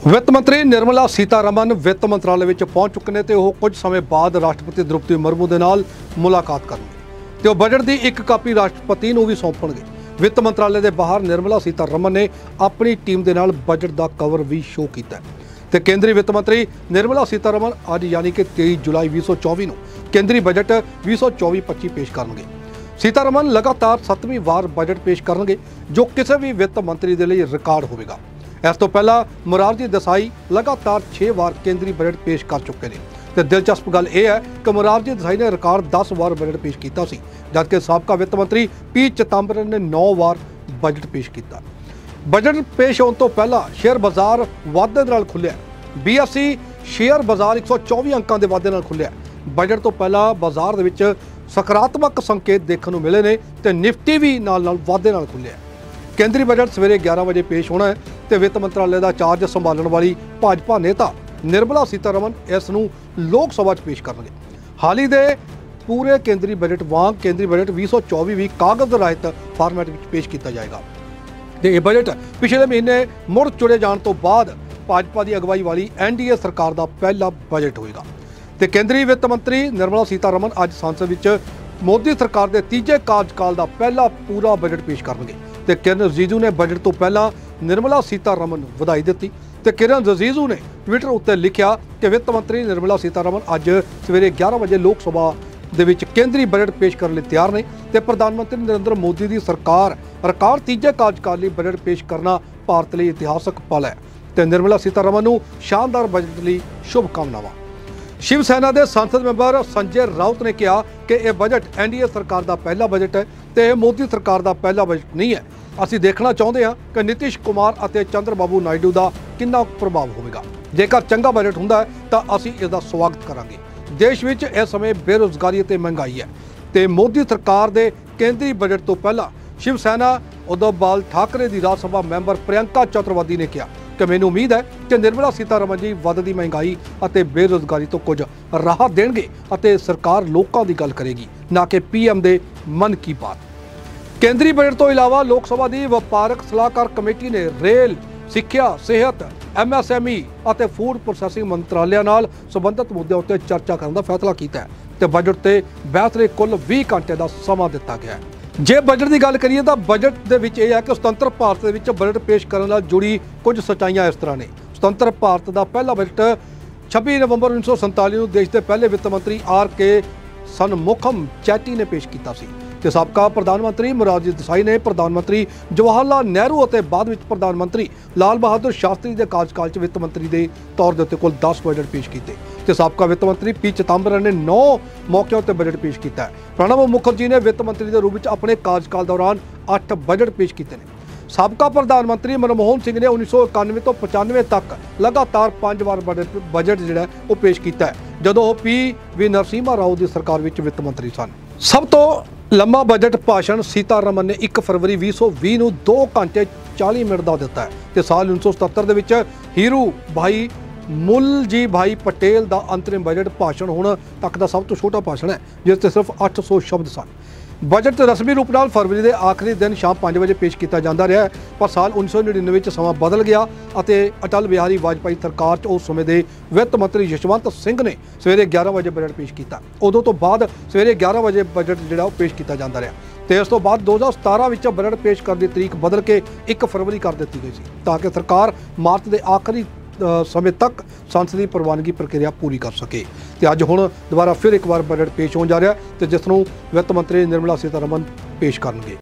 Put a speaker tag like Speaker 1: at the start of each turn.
Speaker 1: ਵਿੱਤ ਮੰਤਰੀ ਨਿਰਮਲਾ ਸੀਤਾਰਮਨ ਵਿੱਤ ਮੰਤਰਾਲੇ ਵਿੱਚ ਪਹੁੰਚ ਚੁੱਕੇ ਨੇ ਤੇ ਉਹ ਕੁਝ ਸਮੇਂ ਬਾਅਦ ਰਾਸ਼ਟਰਪਤੀ ਦ੍ਰੋਪਦੀ ਮੁਰਮੂ ਦੇ ਨਾਲ ਮੁਲਾਕਾਤ ਕਰਨਗੇ ਤੇ ਉਹ ਬਜਟ ਦੀ ਇੱਕ ਕਾਪੀ ਰਾਸ਼ਟਰਪਤੀ ਨੂੰ ਵੀ ਸੌਂਪਣਗੇ। ਵਿੱਤ ਮੰਤਰਾਲੇ ਦੇ ਬਾਹਰ ਨਿਰਮਲਾ ਸੀਤਾਰਮਨ ਨੇ ਆਪਣੀ ਟੀਮ ਦੇ ਨਾਲ ਬਜਟ ਦਾ ਕਵਰ ਵੀ ਸ਼ੋਅ ਕੀਤਾ ਤੇ ਕੇਂਦਰੀ ਵਿੱਤ ਮੰਤਰੀ ਨਿਰਮਲਾ ਸੀਤਾਰਮਨ ਅੱਜ ਯਾਨੀ ਕਿ 23 ਜੁਲਾਈ 2024 ਨੂੰ ਕੇਂਦਰੀ ਬਜਟ 2024-25 ਪੇਸ਼ ਕਰਨਗੇ। ਸੀਤਾਰਮਨ ਲਗਾਤਾਰ 7ਵੀਂ ਵਾਰ ਬਜਟ ਪੇਸ਼ ਕਰਨਗੇ ਜੋ ਕਿਸੇ ਵੀ ਵਿੱਤ ਮੰਤਰੀ ਦੇ ਲਈ ਰਿਕਾਰਡ ਹੋਵੇਗਾ। ਇਸ ਤੋਂ ਪਹਿਲਾਂ ਮੁਰਾਰਜੀ ਦੇਸਾਈ ਲਗਾਤਾਰ 6 ਵਾਰ ਕੇਂਦਰੀ ਬਜਟ ਪੇਸ਼ ਕਰ ਚੁੱਕੇ ਨੇ ਤੇ ਦਿਲਚਸਪ ਗੱਲ ਇਹ ਹੈ ਕਿ ਮੁਰਾਰਜੀ ਦੇਸਾਈ ਨੇ ਰਿਕਾਰਡ 10 ਵਾਰ ਬਜਟ ਪੇਸ਼ ਕੀਤਾ ਸੀ, ਜਦਕਿ ਸਾਬਕਾ ਵਿੱਤ ਮੰਤਰੀ ਪੀ ਚਿਦੰਬਰਮ ਨੇ 9 ਵਾਰ ਬਜਟ ਪੇਸ਼ ਕੀਤਾ। ਬਜਟ ਪੇਸ਼ ਹੋਣ ਤੋਂ ਪਹਿਲਾਂ ਸ਼ੇਅਰ ਬਾਜ਼ਾਰ ਵਾਧੇ ਨਾਲ ਖੁੱਲਿਆ। BSE ਸ਼ੇਅਰ ਬਾਜ਼ਾਰ 124 ਅੰਕਾਂ ਦੇ ਵਾਧੇ ਨਾਲ ਖੁੱਲਿਆ। ਬਜਟ ਤੋਂ ਪਹਿਲਾਂ ਬਾਜ਼ਾਰ ਦੇ ਵਿੱਚ ਸਕਾਰਾਤਮਕ ਸੰਕੇਤ ਦੇਖਣ ਨੂੰ ਮਿਲੇ ਨੇ ਤੇ ਨਿਫਟੀ ਵੀ ਨਾਲ ਵਾਧੇ ਨਾਲ ਖੁੱਲਿਆ। ਕੇਂਦਰੀ ਬਜਟ ਸਵੇਰੇ 11 ਵਜੇ ਪੇਸ਼ ਹੋਣਾ ਹੈ ਤੇ ਵਿੱਤ ਮੰਤਰਾਲੇ ਦਾ ਚਾਰਜ ਸੰਭਾਲਣ ਵਾਲੀ ਭਾਜਪਾ ਨੇਤਾ ਨਿਰਮਲਾ ਸੀਤਾਰਮਨ ਇਸ ਨੂੰ ਲੋਕ ਸਭਾ 'ਚ ਪੇਸ਼ ਕਰਨਗੇ। ਹਾਲ ਹੀ ਦੇ ਪੂਰੇ ਕੇਂਦਰੀ ਬਜਟ ਵਾਂਗ ਕੇਂਦਰੀ ਬਜਟ 2024 ਵੀ ਕਾਗਜ਼ ਰਹਿਤ ਫਾਰਮੈਟ ਵਿੱਚ ਪੇਸ਼ ਕੀਤਾ ਜਾਏਗਾ ਤੇ ਇਹ ਬਜਟ ਪਿਛਲੇ ਮਹੀਨੇ ਮੁੜ ਚੁਣੇ ਜਾਣ ਤੋਂ ਬਾਅਦ ਭਾਜਪਾ ਦੀ ਅਗਵਾਈ ਵਾਲੀ NDA ਸਰਕਾਰ ਦਾ ਪਹਿਲਾ ਬਜਟ ਹੋਏਗਾ ਤੇ ਕੇਂਦਰੀ ਵਿੱਤ ਮੰਤਰੀ ਨਿਰਮਲਾ ਸੀਤਾਰਮਨ ਅੱਜ ਸੰਸਦ ਵਿੱਚ ਮੋਦੀ ਸਰਕਾਰ ਦੇ ਤੀਜੇ ਕਾਰਜਕਾਲ ਦਾ ਪਹਿਲਾ ਪੂਰਾ ਬਜਟ ਪੇਸ਼ ਕਰਨਗੇ ਤੇ ਕਿਰਨ ਰਿਜੀਜੂ ਨੇ ਬਜਟ ਤੋਂ ਪਹਿਲਾਂ ਨਿਰਮਲਾ ਸੀਤਾਰਮਨ ਨੂੰ ਵਧਾਈ ਦਿੱਤੀ ਤੇ ਕਿਰਨ ਰਿਜੀਜੂ ਨੇ ਟਵਿੱਟਰ ਉੱਤੇ ਲਿਖਿਆ ਕਿ ਵਿੱਤ ਮੰਤਰੀ ਨਿਰਮਲਾ ਸੀਤਾਰਮਨ ਅੱਜ ਸਵੇਰੇ 11 ਵਜੇ ਲੋਕ ਸਭਾ ਦੇ ਵਿੱਚ ਕੇਂਦਰੀ ਬਜਟ ਪੇਸ਼ ਕਰਨ ਲਈ ਤਿਆਰ ਨੇ ਤੇ ਪ੍ਰਧਾਨ ਮੰਤਰੀ ਨਰਿੰਦਰ ਮੋਦੀ ਦੀ ਸਰਕਾਰ ਰਿਕਾਰਡ ਤੀਜੇ ਕਾਰਜਕਾਲ ਲਈ ਬਜਟ ਪੇਸ਼ ਕਰਨਾ ਭਾਰਤ ਲਈ ਇਤਿਹਾਸਕ ਪਲ ਹੈ ਤੇ ਨਿਰਮਲਾ ਸੀਤਾਰਮਨ ਨੂੰ ਸ਼ਾਨਦਾਰ ਬਜਟ ਲਈ ਸ਼ੁਭ ਕਾਮਨਾਵਾਂ। ਸ਼ਿਵ ਸੈਨਾ ਦੇ ਸੰਸਦ ਮੈਂਬਰ ਸੰਜੇ ਰਾਉਤ ਨੇ ਕਿਹਾ ਕਿ ਇਹ ਬਜਟ NDA ਸਰਕਾਰ ਦਾ ਪਹਿਲਾ ਬਜਟ ਹੈ ਤੇ ਇਹ ਮੋਦੀ ਸਰਕਾਰ ਦਾ ਪਹਿਲਾ ਬਜਟ ਨਹੀਂ ਹੈ। ਅਸੀਂ ਦੇਖਣਾ ਚਾਹੁੰਦੇ ਹਾਂ ਕਿ ਨਿਤਿਸ਼ ਕੁਮਾਰ ਅਤੇ ਚੰਦਰਬਾਬੂ ਨਾਇਡੂ ਦਾ ਕਿੰਨਾ ਪ੍ਰਭਾਵ ਹੋਵੇਗਾ। ਜੇਕਰ ਚੰਗਾ ਬਜਟ ਹੁੰਦਾ ਹੈ ਤਾਂ ਅਸੀਂ ਇਸ ਦਾ ਸਵਾਗਤ ਕਰਾਂਗੇ। ਦੇਸ਼ ਵਿੱਚ ਇਸ ਸਮੇਂ ਬੇਰੁਜ਼ਗਾਰੀ ਅਤੇ ਮਹਿੰਗਾਈ ਹੈ ਤੇ ਮੋਦੀ ਸਰਕਾਰ ਦੇ ਕੇਂਦਰੀ ਬਜਟ ਤੋਂ ਪਹਿਲਾਂ ਸ਼ਿਵ ਸੈਨਾ ਉद्धਵ ਬਾਲ ਠਾਕਰੇ ਦੀ ਰਾਜ ਸਭਾ ਮੈਂਬਰ ਪ੍ਰਿਯੰਕਾ ਚਤੁਰਵੇਦੀ ਨੇ ਕਿਹਾ ਕਿ ਮੈਨੂੰ ਉਮੀਦ ਹੈ ਕਿ ਨਿਰਮਲਾ ਸੀਤਾਰਮਨ ਜੀ ਵੱਧਦੀ ਮਹਿੰਗਾਈ ਅਤੇ ਬੇਰੁਜ਼ਗਾਰੀ ਤੋਂ ਕੁਝ ਰਾਹਤ ਦੇਣਗੇ ਅਤੇ ਸਰਕਾਰ ਲੋਕਾਂ ਦੀ ਗੱਲ ਕਰੇਗੀ, ਨਾ ਕਿ PM ਦੇ ਮਨ ਕੀ ਬਾਤ। ਕੇਂਦਰੀ ਬਜਟ ਤੋਂ ਇਲਾਵਾ ਲੋਕ ਸਭਾ ਦੀ ਵਪਾਰਕ ਸਲਾਹਕਾਰ ਕਮੇਟੀ ਨੇ ਰੇਲ, ਸਿੱਖਿਆ, ਸਿਹਤ, MSME ਅਤੇ ਫੂਡ ਪ੍ਰੋਸੈਸਿੰਗ ਮੰਤਰਾਲਿਆਂ ਨਾਲ ਸੰਬੰਧਿਤ ਮੁੱਦਿਆਂ ਉੱਤੇ ਚਰਚਾ ਕਰਨ ਦਾ ਫੈਸਲਾ ਕੀਤਾ ਹੈ ਤੇ ਬਜਟ ਤੇ ਬਹਿਸ ਲਈ ਕੁੱਲ 20 ਘੰਟੇ ਦਾ ਸਮਾਂ ਦਿੱਤਾ ਗਿਆ ਹੈ। ਜੇ ਬਜਟ ਦੀ ਗੱਲ ਕਰੀਏ ਤਾਂ ਬਜਟ ਦੇ ਵਿੱਚ ਇਹ ਹੈ ਕਿ ਸੁਤੰਤਰ ਭਾਰਤ ਦੇ ਵਿੱਚ ਬਜਟ ਪੇਸ਼ ਕਰਨ ਨਾਲ ਜੁੜੀ ਕੁਝ ਸੱਚਾਈਆਂ ਇਸ ਤਰ੍ਹਾਂ ਨੇ। ਸੁਤੰਤਰ ਭਾਰਤ ਦਾ ਪਹਿਲਾ ਬਜਟ 26 ਨਵੰਬਰ 1947 ਨੂੰ ਦੇਸ਼ ਦੇ ਪਹਿਲੇ ਵਿੱਤ ਮੰਤਰੀ RK ਸਨਮੁਖਮ ਚੈਟੀ ਨੇ ਪੇਸ਼ ਕੀਤਾ ਸੀ ਤੇ ਸਾਬਕਾ ਪ੍ਰਧਾਨ ਮੰਤਰੀ ਮੁਰਾਰਜੀ ਦੇਸਾਈ ਨੇ ਪ੍ਰਧਾਨ ਮੰਤਰੀ ਜਵਾਹਰ ਲਾਲ ਨਹਿਰੂ ਅਤੇ ਬਾਅਦ ਵਿੱਚ ਪ੍ਰਧਾਨ ਮੰਤਰੀ ਲਾਲ ਬਹਾਦੁਰ ਸ਼ਾਸਤਰੀ ਦੇ ਕਾਰਜਕਾਲ 'ਚ ਵਿੱਤ ਮੰਤਰੀ ਦੇ ਤੌਰ ਦੇ ਉੱਤੇ ਕੁੱਲ 10 ਬਜਟ ਪੇਸ਼ ਕੀਤੇ ਤੇ ਸਾਬਕਾ ਵਿੱਤ ਮੰਤਰੀ ਪੀ ਚਿਦੰਬਰਮ ਨੇ 9 ਮੌਕਿਆਂ ਉੱਤੇ ਬਜਟ ਪੇਸ਼ ਕੀਤਾ ਹੈ। ਪ੍ਰਣਬ ਮੁਖਰਜੀ ਨੇ ਵਿੱਤ ਮੰਤਰੀ ਦੇ ਰੂਪ ਵਿੱਚ ਆਪਣੇ ਕਾਰਜਕਾਲ ਦੌਰਾਨ 8 ਬਜਟ ਪੇਸ਼ ਕੀਤੇ ਨੇ। ਸਾਬਕਾ ਪ੍ਰਧਾਨ ਮੰਤਰੀ ਮਨਮੋਹਨ ਸਿੰਘ ਨੇ 1991 ਤੋਂ 95 ਤੱਕ ਲਗਾਤਾਰ 5 ਵਾਰ ਬਜਟ ਜਿਹੜਾ ਉਹ ਪੇਸ਼ ਕੀਤਾ ਹੈ ਜਦੋਂ ਉਹ PV ਨਰਸਿਮਹਾ ਰਾਓ ਦੀ ਸਰਕਾਰ ਵਿੱਚ ਵਿੱਤ ਮੰਤਰੀ ਸਨ। ਸਭ ਤੋਂ ਲੰਮਾ ਬਜਟ ਭਾਸ਼ਣ ਸੀਤਾਰਮਨ ਨੇ 1 ਫਰਵਰੀ 2020 ਨੂੰ 2 ਘੰਟੇ 40 ਮਿੰਟ ਦਾ ਦਿੱਤਾ ਹੈ ਤੇ ਸਾਲ 1977 ਦੇ ਵਿੱਚ ਹੀਰੂ ਭਾਈ ਮੁਲਜੀ ਭਾਈ ਪਟੇਲ ਦਾ ਅੰਤਰਿਮ ਬਜਟ ਭਾਸ਼ਣ ਹੁਣ ਤੱਕ ਦਾ ਸਭ ਤੋਂ ਛੋਟਾ ਭਾਸ਼ਣ ਹੈ ਜਿਸ ਤੇ ਸਿਰਫ 800 ਸ਼ਬਦ ਸਨ। ਬਜਟ ਰਸਮੀ ਰੂਪ ਨਾਲ ਫਰਵਰੀ ਦੇ ਆਖਰੀ ਦਿਨ ਸ਼ਾਮ 5 ਵਜੇ ਪੇਸ਼ ਕੀਤਾ ਜਾਂਦਾ ਰਿਹਾ ਪਰ ਸਾਲ 1999 ਵਿੱਚ ਸਮਾਂ ਬਦਲ ਗਿਆ ਅਤੇ ਅਟਲ ਬਿਹਾਰੀ ਵਾਜਪਾਈ ਸਰਕਾਰ 'ਚ ਉਸ ਸਮੇਂ ਦੇ ਵਿੱਤ ਮੰਤਰੀ ਯਸ਼ਵੰਤ ਸਿੰਘ ਨੇ ਸਵੇਰੇ 11 ਵਜੇ ਬਜਟ ਪੇਸ਼ ਕੀਤਾ। ਉਦੋਂ ਤੋਂ ਬਾਅਦ ਸਵੇਰੇ 11 ਵਜੇ ਬਜਟ ਜਿਹੜਾ ਉਹ ਪੇਸ਼ ਕੀਤਾ ਜਾਂਦਾ ਰਿਹਾ ਤੇ ਇਸ ਤੋਂ ਬਾਅਦ 2017 ਵਿੱਚ ਬਜਟ ਪੇਸ਼ ਕਰਨ ਦੀ ਤਰੀਕ ਬਦਲ ਕੇ 1 ਫਰਵਰੀ ਕਰ ਦਿੱਤੀ ਗਈ ਸੀ ਤਾਂ ਕਿ ਸਰਕਾਰ ਮਾਰਚ ਦੇ ਆਖਰੀ ਸਮੇਂ ਤੱਕ ਸੰਸਦੀ ਪ੍ਰਵਾਨਗੀ ਪ੍ਰਕਿਰਿਆ ਪੂਰੀ ਕਰ ਸਕੇ ਤੇ ਅੱਜ ਹੁਣ ਦੁਬਾਰਾ ਫਿਰ ਇੱਕ ਵਾਰ ਬਜਟ ਪੇਸ਼ ਹੋਣ ਜਾ ਰਿਹਾ ਤੇ ਜਿਸ ਨੂੰ ਵਿੱਤ ਮੰਤਰੀ ਨਿਰਮਲਾ ਸੀਤਾਰਮਨ ਪੇਸ਼ ਕਰਨਗੇ।